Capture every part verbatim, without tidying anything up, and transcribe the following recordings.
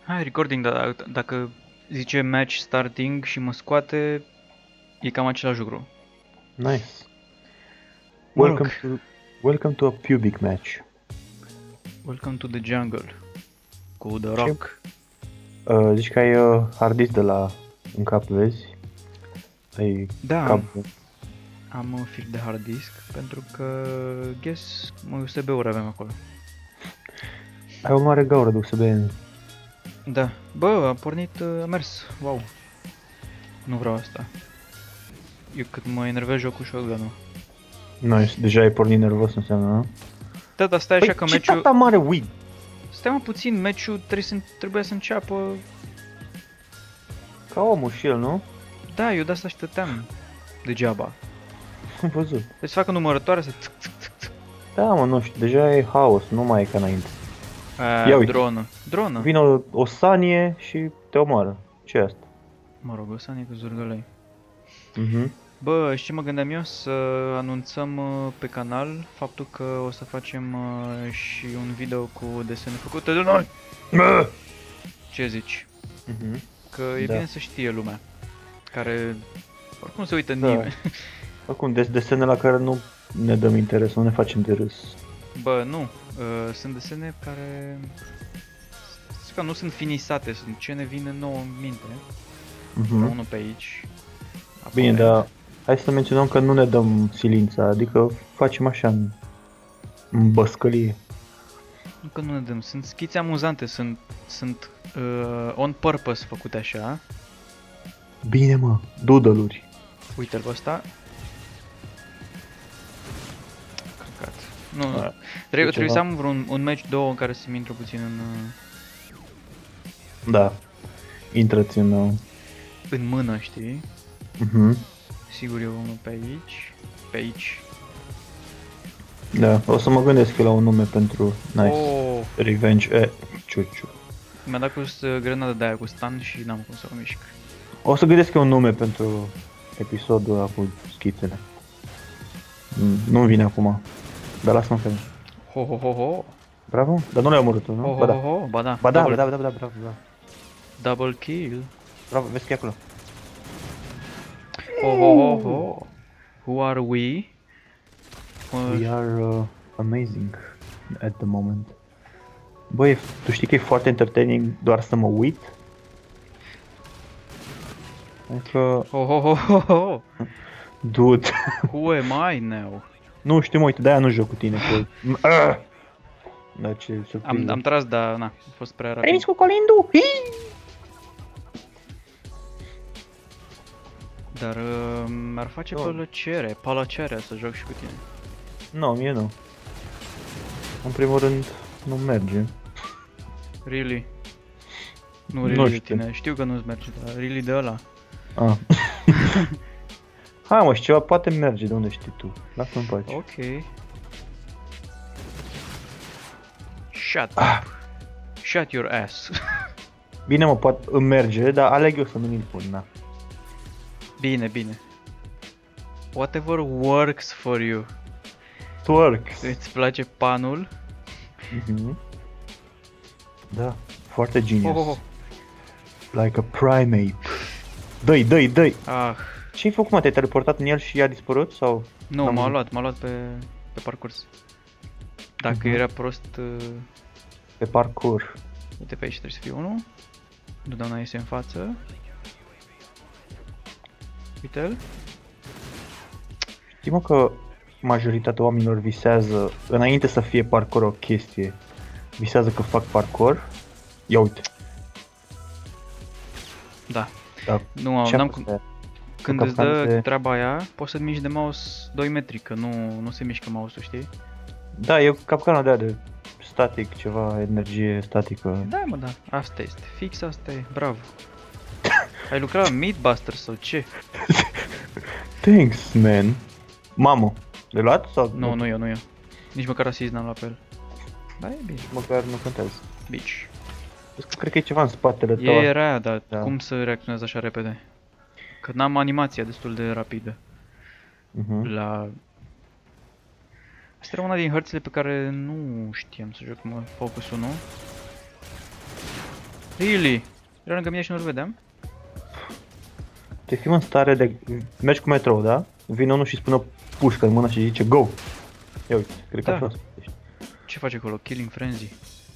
Hai, recording, dar dacă zice match starting și mă scoate, e cam același lucru. Nice. Mă Welcome rog, to welcome to a pubic match. welcome to the jungle cu The Ce? Rock. Uh, zici că ai uh, hard disk de la în cap, vezi? Ai Da, cap. am un fir de hard disk pentru că, guess, U S B-uri avem acolo. Ai o mare gaură de U S B. Da, bă, a pornit, a mers, wow. Nu vreau asta. Eu cât mă enervez joc cu shotgun-ul. Nice, deja ai pornit nervos înseamnă, nu? Da, dar stai așa Păi că ce meciul... tata mare weed? Stai mă puțin, meciul trebuie să, trebuia să înceapă... Ca omul și el, nu? Da, eu de asta stăteam degeaba. Am văzut. Deci să facă numărătoare să... Da, mă, nu știu, deja e haos, nu mai e ca înainte. A, Ia uite. dronă. Dronă. Vine o, o sanie și te omoară. Ce e asta? Mă rog, o sanie cu zurgălei. Mhm. Bă, și ce mă gândeam eu? Să anunțăm uh, pe canal faptul că o să facem uh, și un video cu desene făcute de noi. Ce zici? Mhm. Că e Da. bine să știe lumea. Care oricum se uită Da. nimeni. Acum, des desene la care nu ne dăm interes, nu ne facem de râs. Bă, nu. Uh, sunt desene care... Că nu sunt finisate, sunt ce ne vine nouă în minte. Mhm. Unul pe aici. Bine, aparent. dar hai să menționăm că nu ne dăm silința, adică facem așa în, în băscălie. Nu că nu ne dăm, sunt schițe amuzante, sunt, sunt uh, on purpose făcute așa. Bine, mă, doodle-uri. Uite-l pe ăsta. Căcat. Nu, nu. A, Trebuie, e trebuie să ceva. am vreun un match, două în care să-mi intru puțin în, uh, Da, intră-ți în... Uh, în mână, știi? uh-huh. Sigur e unul pe aici, pe aici. Da, o să mă gândesc eu la un nume pentru Nice. Oh, Revenge, e, ciuciu. mi-a dat cu uh, grenada de aia cu stun și n-am cum să o mișc. O să gândesc eu un nume pentru episodul ăla cu schițele. Mm, Nu-mi vine acum, dar lasă-mă pe mine. Ho, ho, ho, ho. Bravo? Dar nu l-ai omorât tu, Ho, nu? ho, Ba da. ho, ho. Ba da. Ba da, double, da, da, da, bravo, bravo. double kill. Bravo, vezi că e acolo. Ho, ho, ho, ho. Who are we? Uh, We are uh, amazing at the moment. Băi, tu știi că e foarte entertaining doar să mă uit? Adică, Ho, ho, ho, ho, ho. dude, Who am I now? nu știu, mă, uite, de-aia nu joc cu tine, că... Ah! Da, ce Am, surpriză. am tras, dar na, a fost prea rapid. Trimis cu Colindu! Hii! Dar uh, mi-ar face Oh. plăcere, plăcere să joc și cu tine. Nu, mie nu. În primul rând, nu merge. Really? Nu Nu really de știu. tine, știu că nu-ți merge, dar really de ăla. Ah. Hai mă, și ceva poate merge, de unde știi tu? Lasă-mi în pace. Ok. Shut up. Ah. Shut your ass. Bine mă, poate îmi merge, dar aleg eu să nu mi-l pun, na. Bine, bine. Whatever works for you. It works. Îți place panul? Mhm. Da, foarte genius. Oh, oh, oh. Like a primate. Dă-i, dă-i, dă-i. Ah, Ce-ai făcut, mă? Te-ai teleportat în el și a dispărut sau? nu, Am m-a văzut. luat, m-a luat pe, pe parcurs. Dacă Mhm. era prost, uh, Pe parcurs. uite pe aici trebuie să fie unul. Doamna iese în față. Uite-l. Știi mă că majoritatea oamenilor visează, înainte să fie parcurs o chestie, visează că fac parcurs? Ia uite. Da. Da. Nu am, Ce-a n-am fost cum. aia? Când Cu îți dă capcanele- treaba aia, poți să miști de mouse doi metri, că nu, nu se mișcă mouse-ul, știi? Da, e capcana de aia de static, ceva energie statică. Da, mă, da. Asta este. Fix asta e. Bravo. Ai lucrat la Meatbuster sau ce? Thanks, man. Mamă, le luat sau? Nu, nu eu, nu eu. Nici măcar asist n-am luat pe el. Da, e bine. Măcar nu contează. Bici. Vezi că cred că e ceva în spatele tău. E rea, dar Da. cum să reacționez așa repede? Că n-am animația destul de rapidă. Mhm. La... Asta era una din hărțile pe care nu știam să joc, mă, Focus unu. Really? Era lângă mine și nu-l vedeam? Te fim în stare de... Mergi cu metrou, da? Vine unul și spune o pușcă în mână și zice go! Ia uite, cred că Da. a fost. Ce face acolo? Killing Frenzy.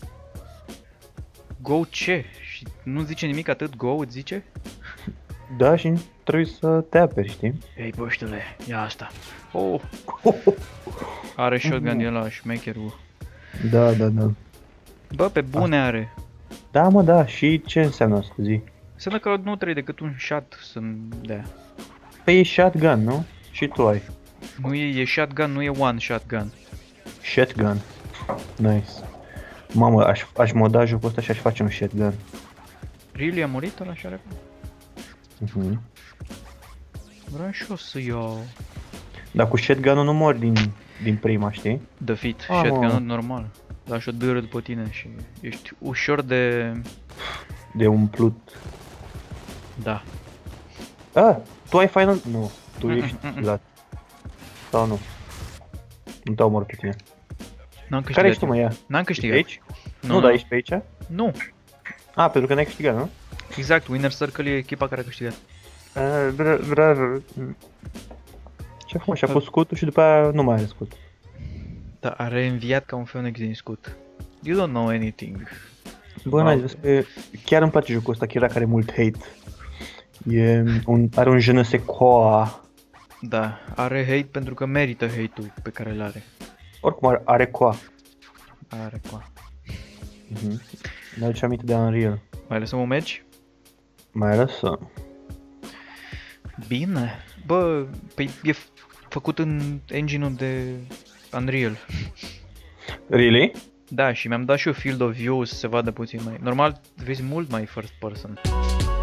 Go ce? Și nu zice nimic atât? Go îți zice? Da, și trebuie să te aperi, știi? Ei, băștule, ia asta. Oh! Are shotgun de ăla, șmecherul. Da, da, da. Bă, pe bune are. Da, mă, da, și ce înseamnă asta, zi? Înseamnă că nu trebuie decât un shot să-mi dea. Păi e shotgun, nu? Și tu ai. Nu e, e shotgun, nu e one shotgun. Shotgun. Nice. Mamă, aș, aș moda jocul ăsta și aș face un shotgun. Really a murit ăla așa repede? Mhm. Vreau și eu să iau. Dar cu shotgun-ul nu mori din, din prima, știi? Defeat, Ah, shotgun mă. normal. Lași o dâră după tine și ești ușor de... De umplut. Da. Ah, tu ai final... Nu, tu Mm-mm, ești mm-mm. lat. Sau nu? Nu te omor pe tine. N-am câștigat. Care ești tu, mă, ia? N-am Ești câștigat. aici? Nu, dar ești pe aici? Nu. Ah, pentru că n-ai câștigat, nu? Exact, Winner Circle e echipa care a câștigat. Ah, bra- bravo. Ce frumos, și a pus scutul și după aia nu mai are scut. Da, a reînviat ca un Phoenix din scut. You don't know anything. Bă, n-ai zis că chiar îmi place jocul ăsta, chiar dacă are mult hate. E un, are un je ne sais quoi. Da, are hate pentru că merită hate-ul pe care îl are. Oricum are, are quoi. Are coa. Mhm. Ne aduce aminte de Unreal. Mai lăsăm un match? Mai lăsăm. Bine. Bă, păi e f- făcut în engine-ul de Unreal. Really? Da, și mi-am dat și eu field of view să se vadă puțin mai... Normal, vezi mult mai first person.